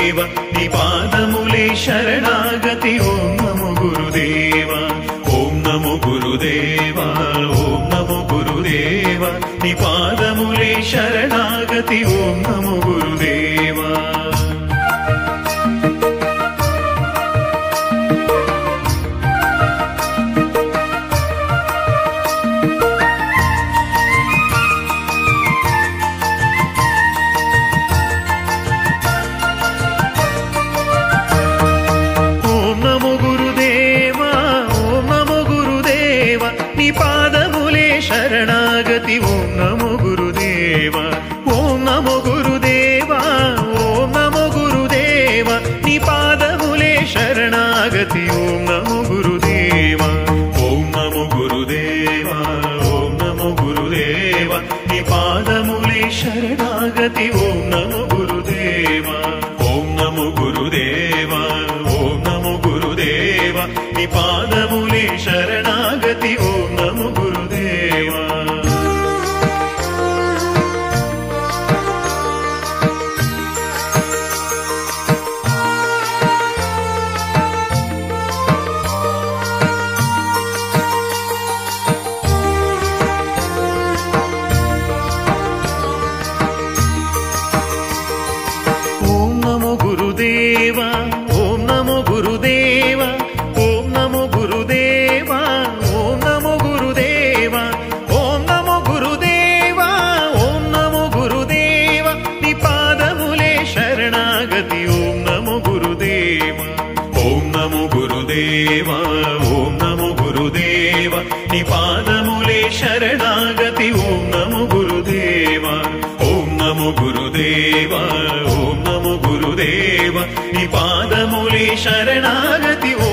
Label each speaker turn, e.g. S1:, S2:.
S1: గురుదేవ నీ పాదములే శరణాగతి ఓం నమో గురుదేవ ఓం నమో గురుదేవ ఓం నమో గురుదేవ నీ పాదములే శరణాగతి ఓం నమో గురుదేవ नी पादमुले शरणागति ओम नमो गुरुदेव ओम नमो गुरुदेव ओम नमो गुरुदेव नी पादमुले शरणागति ओम नमो गुरुदेव ओम नमो गुरुदेव ओम नमो गुरुदेव नी पादमुले शरणागति ओम नमो गुरुदेव ओम नमो गुरुदेव ओम नमो गुरुदेव नी पादमुले शरणागति ओम नमो गुरुदेव ओम नमो गुरुदेव ओम नमो गुरुदेव ओम नमो गुरुदेव ओम नमो गुरुदेव ओम नमो गुरुदेव ओम नमो गुरुदेव नी पादमुले शरणागति ओम नमो गुरुदेव ओम नमो गुरुदेव ओम नमो गुरुदेव नी पादमुले शरणागति ओम नमो गुरुदेव ओम नमो गुरुदेव ओम नमो गुरुदेव नी पादमुले शरणागति